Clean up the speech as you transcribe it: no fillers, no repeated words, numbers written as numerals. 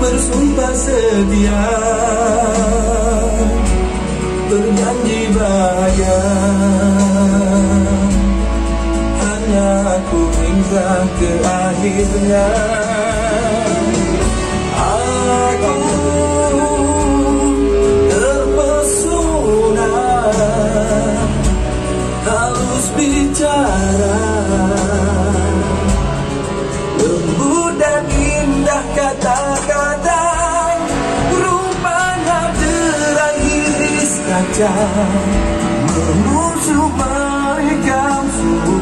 bersumpah setia, berjanji bahagia. Hanya aku hingga ke akhirnya. Aku terpesona, halus bicara, lembut dan indah kata-kata, rupanya terang iris kaca, menusuk